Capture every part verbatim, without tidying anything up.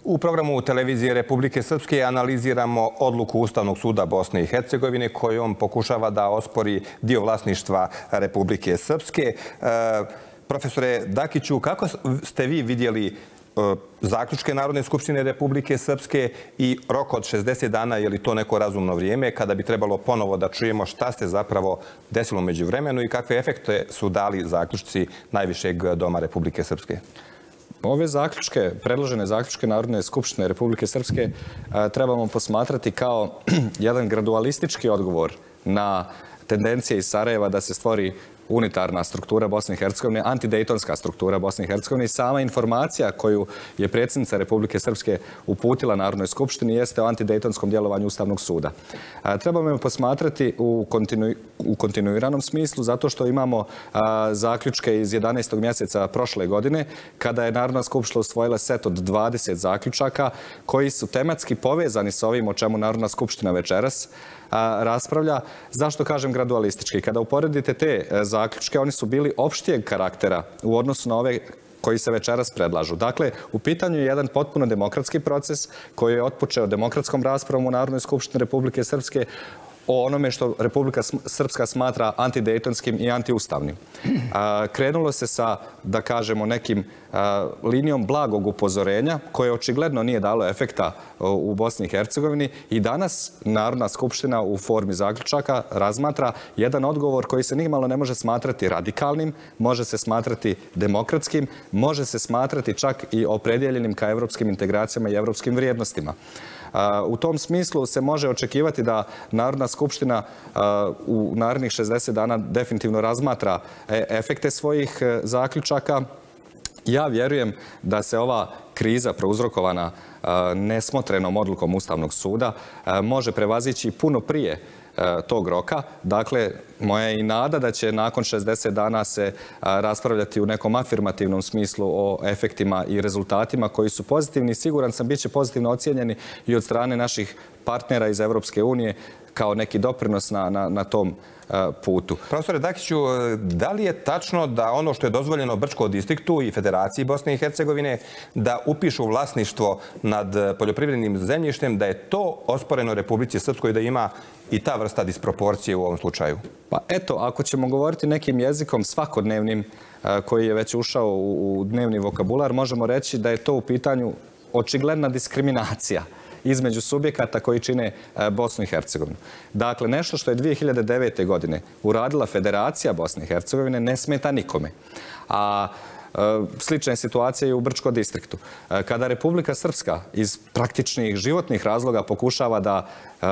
U programu televizije Republike Srpske analiziramo odluku Ustavnog suda Bosne i Hercegovine kojom pokušava da ospori dio vlasništva Republike Srpske. Profesore Dakiću, kako ste vi vidjeli zaključke Narodne skupštine Republike Srpske i rok od šezdeset dana, je li to neko razumno vrijeme kada bi trebalo ponovo da čujemo šta se zapravo desilo među vremenu i kakve efekte su dali zaključci Najvišeg doma Republike Srpske? Ove zaključke, predložene zaključke Narodne skupštine Republike Srpske trebamo posmatrati kao jedan gradualistički odgovor na tendencije iz Sarajeva da se stvori unitarna struktura Bosne i Hercegovine, antidejtonska struktura Bosne i Hercegovine i sama informacija koju je predsjednica Republike Srpske uputila Narodnoj skupštini jeste o antidejtonskom djelovanju Ustavnog suda. Trebamo je posmatrati u, kontinu, u kontinuiranom smislu zato što imamo a, zaključke iz jedanaestog mjeseca prošle godine kada je Narodna skupština usvojila set od dvadeset zaključaka koji su tematski povezani sa ovim o čemu Narodna skupština večeras a, raspravlja. Zašto kažem gradualistički? Kada uporedite te zaključke, oni su bili opštijeg karaktera u odnosu na ove koji se večeras predlažu. Dakle, u pitanju je jedan potpuno demokratski proces koji je otpočeo demokratskom raspravom u Narodnoj skupštini Republike Srpske o onome što Republika Srpska smatra antidejtonskim i antiustavnim. Krenulo se sa, da kažemo, nekim linijom blagog upozorenja koje očigledno nije dalo efekta u Bosni i Hercegovini i danas Narodna skupština u formi zaključaka razmatra jedan odgovor koji se nimalo ne može smatrati radikalnim, može se smatrati demokratskim, može se smatrati čak i opredjeljenim ka evropskim integracijama i evropskim vrijednostima. U tom smislu se može očekivati da Narodna skupština u narednih šezdeset dana definitivno razmatra efekte svojih zaključaka. Ja vjerujem da se ova kriza prouzrokovana nesmotrenom odlukom Ustavnog suda može prevazići puno prije tog roka. Dakle, moja je i nada da će nakon šezdeset dana se raspravljati u nekom afirmativnom smislu o efektima i rezultatima koji su pozitivni. Siguran sam, bit će pozitivno ocijenjeni i od strane naših partnera iz Evropske unije kao neki doprinos na, na, na tom putu. Profesore Dakiću, da li je tačno da ono što je dozvoljeno Brčkom distriktu i Federaciji Bosne i Hercegovine da upišu vlasništvo nad poljoprivrednim zemljištem, da je to osporeno Republici Srpskoj, da ima i ta vrsta disproporcije u ovom slučaju? Pa eto, ako ćemo govoriti nekim jezikom svakodnevnim koji je već ušao u dnevni vokabular, možemo reći da je to u pitanju očigledna diskriminacija između subjekata koji čine Bosnu i Hercegovinu. Dakle, nešto što je dvije hiljade devete. godine uradila Federacija Bosne i Hercegovine ne smeta nikome. A slična je situacija i u Brčkom distriktu. Kada Republika Srpska iz praktičnih životnih razloga pokušava da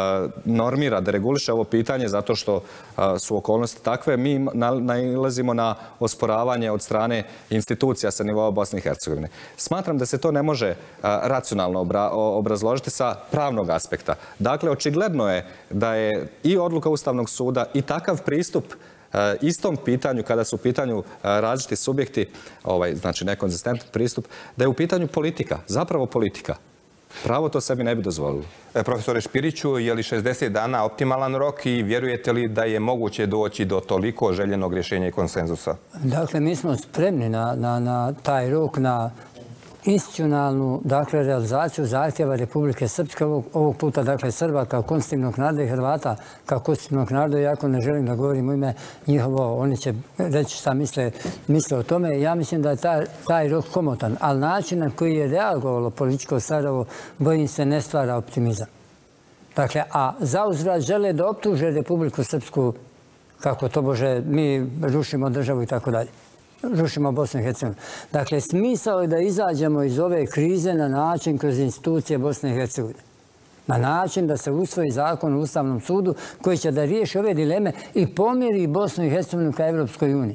normira, da reguliše ovo pitanje zato što su okolnosti takve, mi nailazimo na osporavanje od strane institucija sa nivoa Bosne i Hercegovine. Smatram da se to ne može racionalno obrazložiti sa pravnog aspekta. Dakle, očigledno je da je i odluka Ustavnog suda i takav pristup istom pitanju, kada su u pitanju različiti subjekti, ovaj, znači nekonzistentan pristup, da je u pitanju politika, zapravo politika. Pravo to sebi ne bi dozvolilo. Profesore Špiriću, je li šezdeset dana optimalan rok i vjerujete li da je moguće doći do toliko željenog rješenja i konsenzusa? Dakle, mi smo spremni na, na, na taj rok, na institucionalnu, dakle, realizaciju zahtjeva Republike Srpske, ovog, ovog puta, dakle, Srba kao konstitutivnog naroda i Hrvata kao konstitutivnog naroda, iako ne želim da govorim u ime njihovo, oni će reći šta misle, misle o tome. Ja mislim da je taj, taj rok komotan, ali način na koji je reagovalo političko Sarajevo, bojim se, ne stvara optimizam. Dakle, a zauzvrat žele da optuže Republiku Srpsku kako to bože, mi rušimo državu i tako dalje. Rušimo Bosnu i Hercegovinu. Dakle, smisao je da izađemo iz ove krize na način kroz institucije Bosne i Hercegovine. Na način da se usvoji zakon u Ustavnom sudu koji će da riješi ove dileme i pomiri Bosnu i Hercegovinu ka Evropskoj uniji.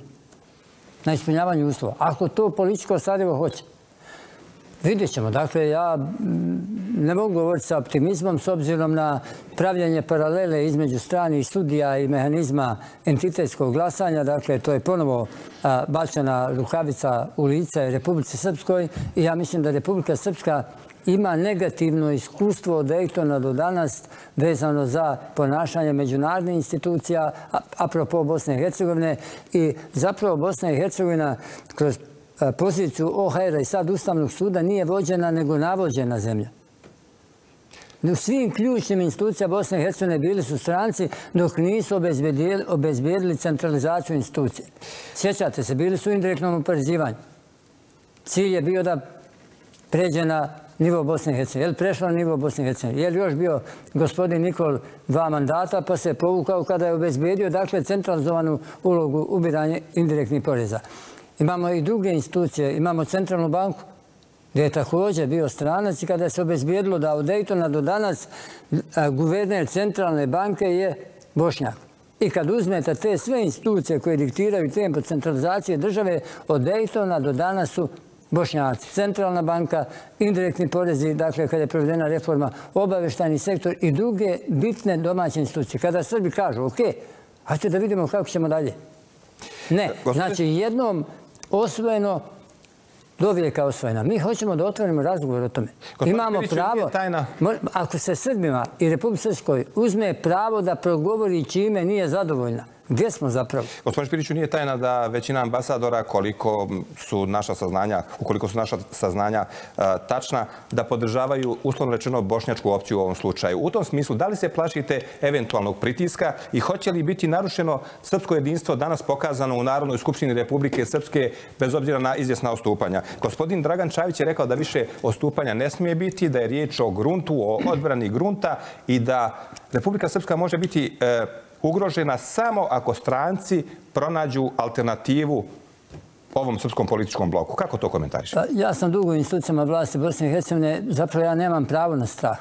Na ispunjavanju uslova. Ako to političko Sarajevo hoće. Vidjet ćemo. Dakle, ja ne mogu govoriti sa optimizmom s obzirom na pravljanje paralele između stranih studija i mehanizma entitetskog glasanja. Dakle, to je ponovo bačena rukavica u lice Republike Srpskoj i ja mislim da Republika Srpska ima negativno iskustvo od Dejtona do danas vezano za ponašanje međunarodnih institucija, apropo Bosne i Hercegovine. I zapravo Bosna i Hercegovina kroz poziciju O H R-a i sad Ustavnog suda nije vođena nego navođena zemlja. U svim ključnim institucijama Bosne i Hercegovine bili su stranci dok nisu obezbijedili centralizaciju institucije. Sjećate se, bili su u indirektnom oporezivanju. Cilj je bio da pređe na nivo Bosne i Hercegovine. Je li prešlo na nivo Bosne i Hercegovine? Je li još bio gospodin Nikol dva mandata pa se povukao kada je obezbijedio dakle centralizovanu ulogu ubiranja indirektnih poreza? Imamo i druge institucije, imamo Centralnu banku gdje je također bio stranac i kada se obezbijedilo da od Daytona do danas guverner Centralne banke je Bošnjak. I kad uzmete te sve institucije koje diktiraju tempo centralizacije države, od Daytona do danas su Bošnjaci. Centralna banka, indirektni porezi, dakle kada je provedena reforma, obavještajni sektor i druge bitne domaće institucije. Kada Srbi kažu, ok, hajde da vidimo kako ćemo dalje. Ne, znači jednom osvojeno, do vijeka osvojena. Mi hoćemo da otvorimo razgovor o tome. Imamo pravo, ako se Srbima i Republici Srpskoj uzme pravo da progovori čime nije zadovoljna, gdje smo zapravo? Gospodin Špiriću, nije tajna da većina ambasadora, koliko su naša saznanja, ukoliko su naša saznanja tačna, da podržavaju, uslovno rečeno, bošnjačku opciju u ovom slučaju. U tom smislu, da li se plašite eventualnog pritiska i hoće li biti narušeno srpsko jedinstvo danas pokazano u Narodnoj skupštini Republike Srpske bez obzira na izvjesna odstupanja? Gospodin Dragan Čavić je rekao da više odstupanja ne smije biti, da je riječ o gruntu, o odbrani grunta i da Republika Srpska može biti ugrožena samo ako stranci pronađu alternativu ovom srpskom političkom bloku. Kako to komentariš? Ja sam dugo u institucijama vlasti Bosne i Hercegovine. Zapravo ja nemam pravo na strah.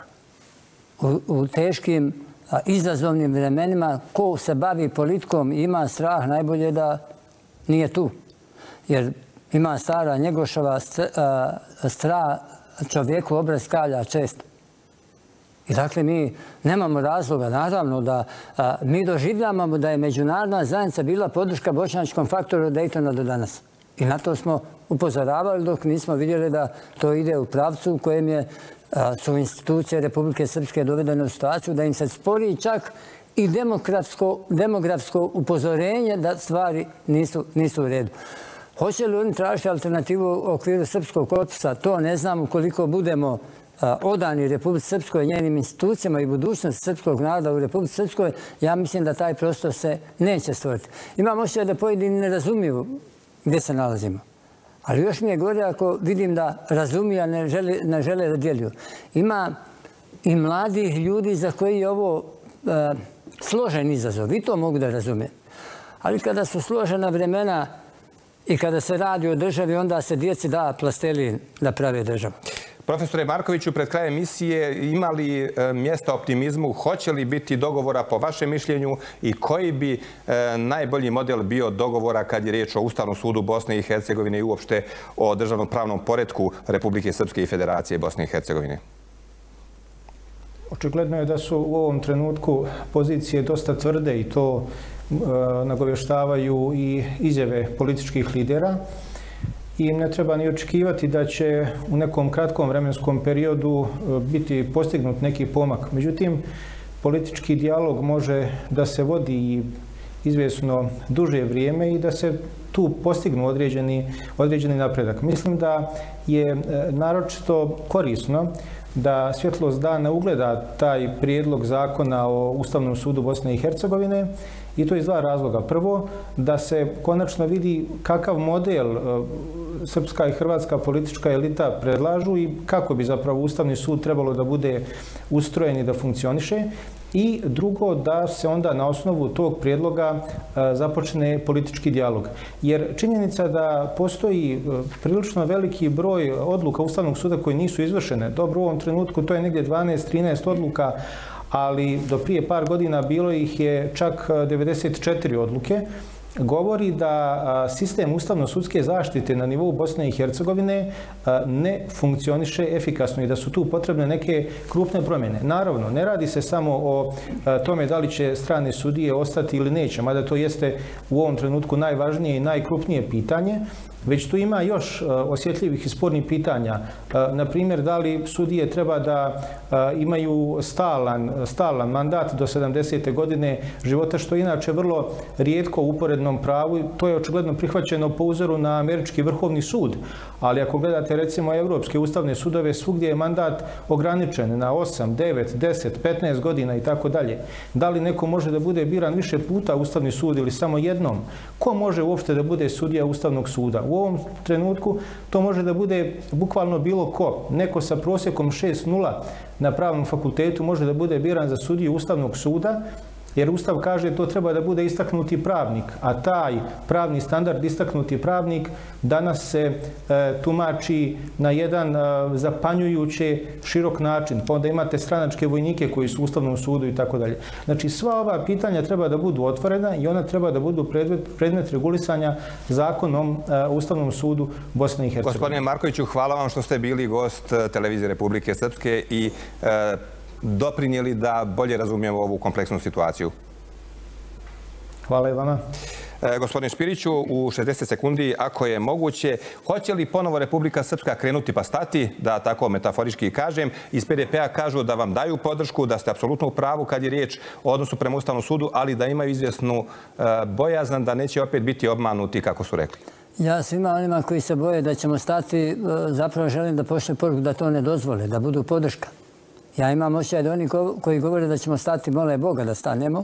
U teškim, izazovnim vremenima ko se bavi politikom i ima strah, najbolje da nije tu. Jer ima stara Njegošova strah čovjeku obraz kalja često. I dakle, mi nemamo razloga, naravno, da mi doživljavamo da je međunarodna zajednica bila podrška bošnjačkom faktoru od Daytona do danas. I na to smo upozoravali dok nismo vidjeli da to ide u pravcu u kojem je, su institucije Republike Srpske dovedene u situaciju da im se spori čak i demografsko upozorenje da stvari nisu u redu. Hoće li oni tražiti alternativu u okviru srpskog korpusa? To ne znam. Ukoliko budemo odani Republici Srpskoj, njenim institucijama i budućnosti srpskog naroda u Republici Srpskoj, ja mislim da taj prostor se neće stvoriti. Imam osjećaj da pojedini ne razumiju gdje se nalazimo. Ali još mi je gore ako vidim da razumiju, a ne žele da djeluju. Ima i mladih ljudi za koji je ovo složen izazov. I to mogu da razumijem. Ali kada su složena vremena i kada se radi o državi, onda se djeci da plastelin da prave državu. Profesore Markoviću, pred krajem emisije, ima li mjesta optimizmu? Hoće li biti dogovora po vašem mišljenju i koji bi najbolji model bio dogovora kad je riječ o Ustavnom sudu Bosne i Hercegovine i uopšte o državnom pravnom poretku Republike Srpske i Federacije Bosne i Hercegovine? Očigledno je da su u ovom trenutku pozicije dosta tvrde i to nagovještavaju i izjave političkih lidera. I ne treba ni očekivati da će u nekom kratkom vremenskom periodu biti postignut neki pomak. Međutim, politički dijalog može da se vodi i izvjesno duže vrijeme i da se tu postignu određeni, određeni napredak. Mislim da je naročito korisno da svjetlost dana ugleda taj prijedlog zakona o Ustavnom sudu Bosne i Hercegovine i to iz dva razloga. Prvo, da se konačno vidi kakav model srpska i hrvatska politička elita predlažu i kako bi zapravo Ustavni sud trebalo da bude ustrojen i da funkcioniše. I drugo, da se onda na osnovu tog prijedloga započne politički dijalog. Jer činjenica da postoji prilično veliki broj odluka Ustavnog suda koji nisu izvršene. Dobro, u ovom trenutku to je negdje dvanaest trinaest odluka, ali do prije par godina bilo ih je čak devedeset četiri odluke, govori da sistem ustavno-sudske zaštite na nivou Bosne i Hercegovine ne funkcioniše efikasno i da su tu potrebne neke krupne promjene. Naravno, ne radi se samo o tome da li će strane sudije ostati ili neće, mada to jeste u ovom trenutku najvažnije i najkrupnije pitanje. već tu ima još osjetljivih i spornih pitanja. Na primjer, da li sudije treba da imaju stalan, stalan mandat do sedamdesete godine života, što je inače vrlo rijetko u uporednom pravu. To je očigledno prihvaćeno po uzoru na američki vrhovni sud. Ali ako gledate recimo evropske ustavne sudove, svugdje je mandat ograničen na osam, devet, deset, petnaest godina i tako dalje. Da li neko može da bude biran više puta Ustavni sud ili samo jednom? Ko može uopšte da bude sudija Ustavnog suda? U ovom trenutku to može da bude bukvalno bilo ko. Neko sa prosjekom šest nula na pravnom fakultetu može da bude biran za sudiju Ustavnog suda, jer Ustav kaže to treba da bude istaknuti pravnik, a taj pravni standard istaknuti pravnik danas se e, tumači na jedan e, zapanjujuće širok način. Pa onda imate stranačke vojnike koji su u Ustavnom sudu i tako dalje. Znači sva ova pitanja treba da budu otvorena i ona treba da budu predmet, predmet regulisanja zakonom e, Ustavnom sudu Bosne i Hercegovine. Gospodine Markoviću, hvala vam što ste bili gost Televizije Republike Srpske i e, doprinijeli da bolje razumijemo ovu kompleksnu situaciju. Hvala i vama. E, gospodin Špiriću, u šezdeset sekundi, ako je moguće, hoće li ponovo Republika Srpska krenuti pa stati, da tako metaforički kažem? Iz P D P-a kažu da vam daju podršku, da ste apsolutno u pravu kad je riječ o odnosu prema Ustavnom sudu, ali da imaju izvjesnu e, bojazan da neće opet biti obmanuti, kako su rekli. Ja svima onima koji se boje da ćemo stati, zapravo želim da pošle poruku da to ne dozvole, da budu podrška. Ja imam osjećaj da oni koji govore da ćemo stati, mole Boga da stanemo,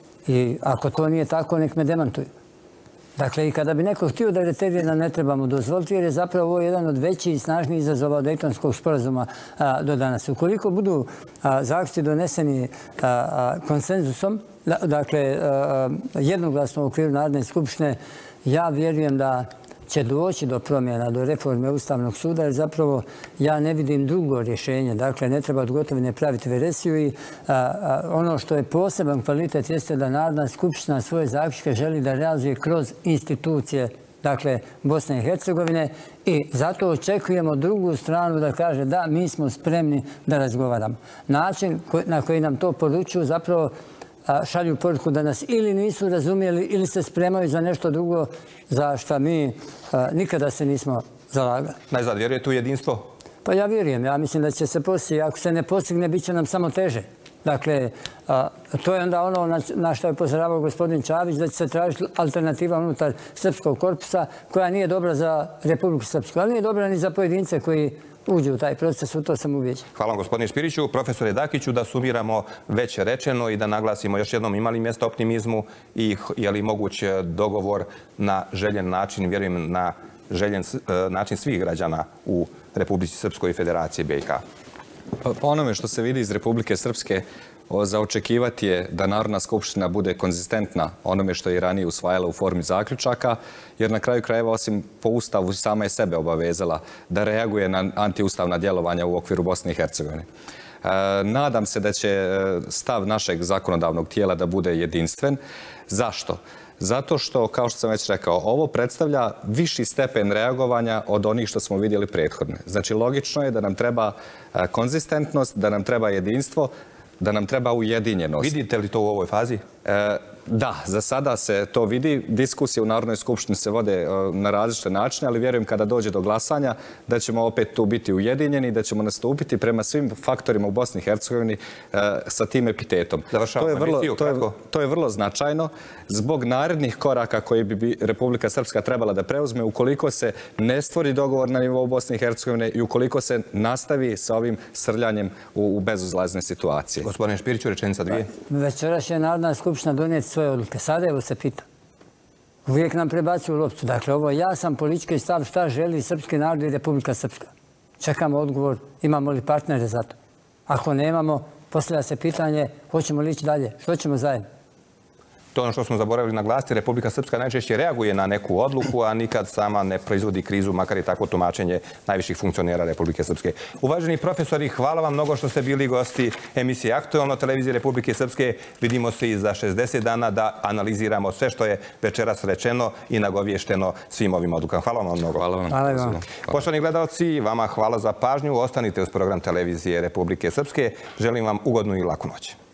i ako to nije tako, nek me demantuju. Dakle, i kada bi neko htio da reterira, ne trebamo dozvoliti, jer je zapravo ovo jedan od većih i snažnijih izazova od Dejtonskog sporazuma a, do danas. Ukoliko budu a, zaključci doneseni a, a, konsenzusom, da, dakle, a, jednoglasno u okviru Narodne skupštine, ja vjerujem da će doći do promjena, do reforme Ustavnog suda, jer zapravo ja ne vidim drugo rješenje. Dakle, ne treba od gotovine praviti veresiju i a, a, ono što je poseban kvalitet jeste da Narodna skupština svoje zaključke želi da realizuje kroz institucije, dakle, Bosne i Hercegovine, i zato očekujemo drugu stranu da kaže da, mi smo spremni da razgovaramo. Način na koji nam to poručuju zapravo šalju poruku da nas ili nisu razumijeli ili se spremaju za nešto drugo za što mi a, nikada se nismo zalagali. Najzad, vjerujete u jedinstvo? Pa ja vjerujem. Ja mislim da će se postići. Ako se ne postigne, bit će nam samo teže. Dakle, a, to je onda ono na, na što je upozoravao gospodin Čavić, da će se tražiti alternativa unutar srpskog korpusa koja nije dobra za Republiku Srpsku, ali nije dobra ni za pojedince koji uđe u taj proces, u to sam ubijeđen. Hvala vam, gospodine Špiriću. Profesore Dakiću, da sumiramo već rečeno i da naglasimo još jednom, imali mjesto optimizmu i je li moguć dogovor na željen način, vjerujem na željen način svih građana u Republici Srpskoj i Federaciji B i H? Po onome što se vidi iz Republike Srpske, za očekivati je da Narodna skupština bude konzistentna onome što je ranije usvajala u formi zaključaka, jer na kraju krajeva, osim po Ustavu, sama je sebe obavezala da reaguje na antiustavna djelovanja u okviru Bosne i Hercegovine. E, nadam se da će stav našeg zakonodavnog tijela da bude jedinstven. Zašto? Zato što, kao što sam već rekao, ovo predstavlja viši stepen reagovanja od onih što smo vidjeli prethodne. Znači, logično je da nam treba konzistentnost, da nam treba jedinstvo, da nam treba ujedinjenost. Vidite li to u ovoj fazi? E, da, za sada se to vidi. Diskusije u Narodnoj skupštini se vode e, na različite načine, ali vjerujem kada dođe do glasanja da ćemo opet tu biti ujedinjeni, da ćemo nastupiti prema svim faktorima u Bosni i Hercegovini e, sa tim epitetom. To je, vrlo, to, je, to je vrlo značajno zbog narednih koraka koje bi Republika Srpska trebala da preuzme ukoliko se ne stvori dogovor na nivou Bosne i Hercegovine i ukoliko se nastavi sa ovim srljanjem u, u bezuzlazne situacije. Gospodine Špiriću, rečenica dvije. Večeras je Narodna skupština donijeti svoje odluke. Sada evo se pita. Uvijek nam prebacuju loptu. Dakle, ovo je jasan politički stav šta želi srpski narod i Republika Srpska. Čekamo odgovor, imamo li partnere za to. Ako nemamo, postavlja se pitanje hoćemo li ići dalje, što ćemo zajedno. To je ono što smo zaboravili naglasiti. Republika Srpska najčešće reaguje na neku odluku, a nikad sama ne proizvodi krizu, makar i tako tumačenje najviših funkcionera Republike Srpske. Uvaženi profesori, hvala vam mnogo što ste bili gosti emisije Aktualno televizije Republike Srpske. Vidimo se i za šezdeset dana da analiziramo sve što je večeras rečeno i nagovješteno svim ovim odlukama. Hvala vam mnogo. Hvala vam. Hvala vam. Poštovani gledalci, vama hvala za pažnju. Ostanite uz program televizije Republike Srpske. Želim vam ugodnu i laku noć.